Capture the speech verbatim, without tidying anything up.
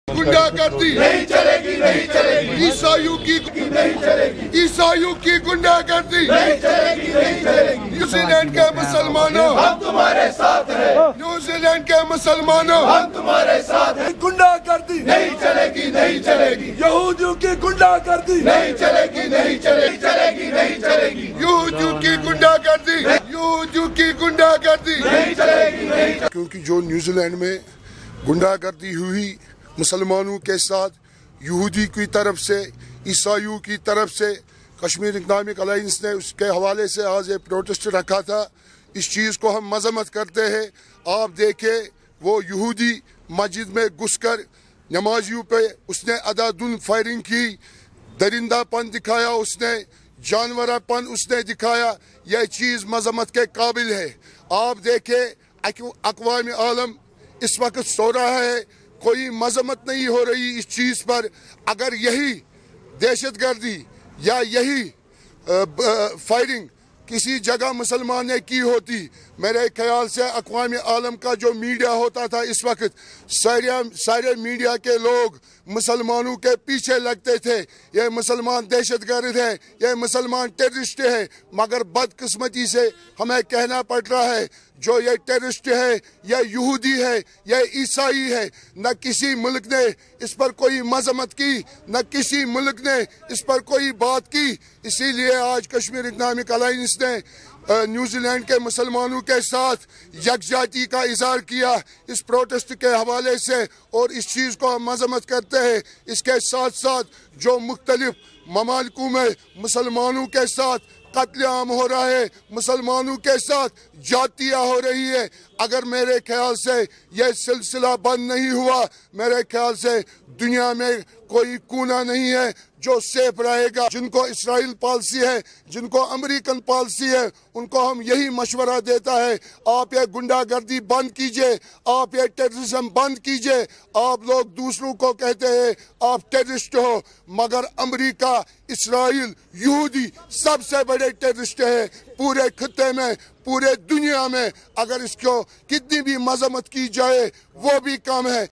गुंडागर्दी नहीं चलेगी, नहीं चलेगी। ईसाइयों की नहीं चलेगी, ईसाइयों की गुंडागर्दी नहीं चलेगी, नहीं चलेगी। न्यूजीलैंड के मुसलमानों हम तुम्हारे साथ हैं, न्यूजीलैंड के मुसलमानों हम तुम्हारे साथ हैं। गुंडागर्दी नहीं चलेगी, नहीं चलेगी। यहूदियों की गुंडागर्दी नहीं चलेगी, नहीं चलेगी, चलेगी नहीं चलेगी। यहूदियों की गुंडागर्दी, यहूदियों की गुंडागर्दी नहीं चलेगी, नहीं चलेगी। क्योंकि जो न्यूजीलैंड में गुंडागर्दी हुई मुसलमानों के साथ, यहूदी की तरफ से, ईसाइयों की तरफ से, कश्मीर इकनॉमिक अलायंस ने उसके हवाले से आज एक प्रोटेस्ट रखा था। इस चीज़ को हम मजम्मत करते हैं। आप देखें, वो यहूदी मस्जिद में घुसकर नमाजियों पे उसने अदादुन फायरिंग की, दरिंदापन दिखाया, उसने जानवरापन उसने दिखाया। यह चीज़ मजम्मत के काबिल है। आप देखें, अक़वाम आलम इस वक्त सो रहा है, कोई मजम्मत नहीं हो रही इस चीज़ पर। अगर यही दहशतगर्दी या यही फायरिंग किसी जगह मुसलमान ने की होती, मेरे ख्याल से अक़वाम आलम का जो मीडिया होता था इस वक्त, सारे सारे मीडिया के लोग मुसलमानों के पीछे लगते थे। ये मुसलमान दहशतगर्द है, ये मुसलमान टेररिस्ट है। मगर बदकिस्मती से हमें कहना पड़ रहा है, जो ये टेररिस्ट है, यह यहूदी है, यह ईसाई है। न किसी मुल्क ने इस पर कोई मजम्मत की, न किसी मुल्क ने इस पर कोई बात की। इसीलिए आज कश्मीर इकनॉमिक अलायंस ने न्यूजीलैंड के मुसलमानों के साथ यकजाती का इजहार किया इस प्रोटेस्ट के हवाले से, और इस चीज़ को हम मजम्मत करते हैं। इसके साथ साथ जो मुख्तलिफ ममालिकों में मुसलमानों के साथ कत्लेआम हो रहा है, मुसलमानों के साथ जातियाँ हो रही है, अगर मेरे ख्याल से यह सिलसिला बंद नहीं हुआ, मेरे ख्याल से दुनिया में कोई कोना नहीं है जो सेफ रहेगा। जिनको इस्राइल पॉलिसी है, जिनको अमेरिकन पॉलिसी है, उनको हम यही मशवरा देता है, आप ये गुंडागर्दी बंद कीजिए, आप ये टेररिज्म बंद कीजिए। आप लोग दूसरों को कहते हैं आप टेररिस्ट हो, मगर अमेरिका, इस्राइल, यहूदी सबसे बड़े टेररिस्ट है पूरे खित्ते में, पूरे दुनिया में। अगर इसको कितनी भी मजम्मत की जाए वो भी कम है।